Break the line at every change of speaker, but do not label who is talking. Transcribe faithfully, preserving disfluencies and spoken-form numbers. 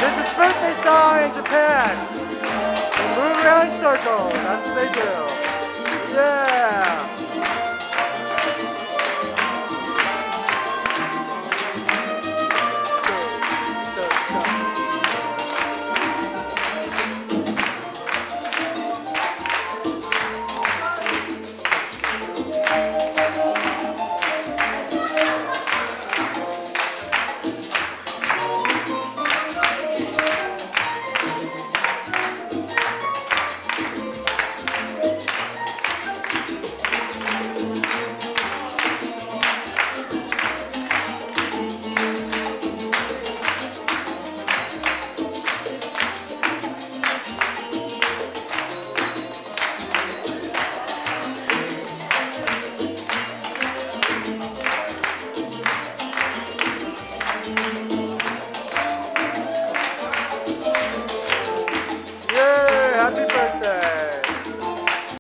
It's a birthday song in Japan. They move around in circles. That's what they do. Yeah.